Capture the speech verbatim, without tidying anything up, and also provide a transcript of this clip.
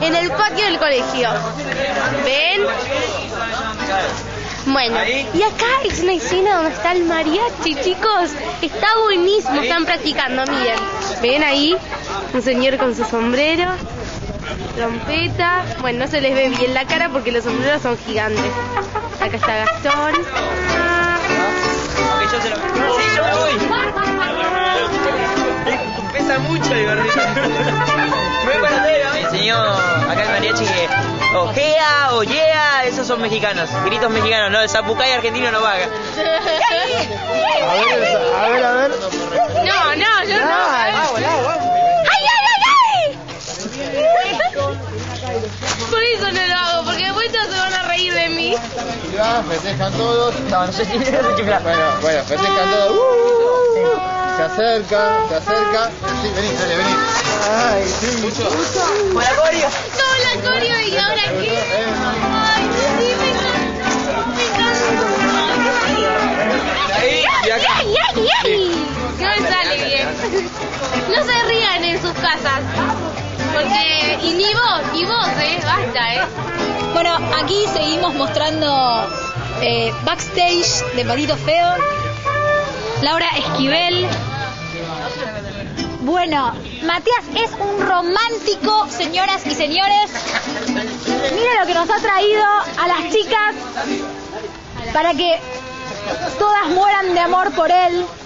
en el patio del colegio. ¿Ven? Bueno, y acá es una escena donde está el mariachi, chicos. Está buenísimo, están practicando, miren. ¿Ven ahí? Un señor con su sombrero, trompeta. Bueno, no se les ve bien la cara porque los sombreros son gigantes. Acá está Gastón. Ok, yo se lo... Sí, yo me voy. Pesa mucho el gordito. Me voy para atrás, me enseñó acá el mariachi que ojea, oyea, esos son mexicanos, gritos mexicanos, no, el zapucay argentino no va acá. A ver, a ver, a ver. No, no, yo no. Vamos, vamos, vamos. ¡Ay, ay, ay, ay! Por eso no lo hago, porque después todos se van a reír de mí. Ya, festejan todos. No, no sé si no chiflar. Bueno, bueno, festejan todos. Uh, se acerca, se acerca. Sí, vení, dale, vení. Ay, sí. Mucho. Con la corio. Todo la coreo y ahora qué. Ay, sí, me encanta. Me encanta. Ahí y acá. ¡Ay, ay, ay! No me sale bien. No se rían en sus casas. Porque, y ni vos, y vos, eh, basta, eh. Bueno, aquí seguimos mostrando eh, backstage de Patito Feo. Laura Esquivel. Bueno, Matías es un romántico, señoras y señores. Miren lo que nos ha traído a las chicas para que todas mueran de amor por él.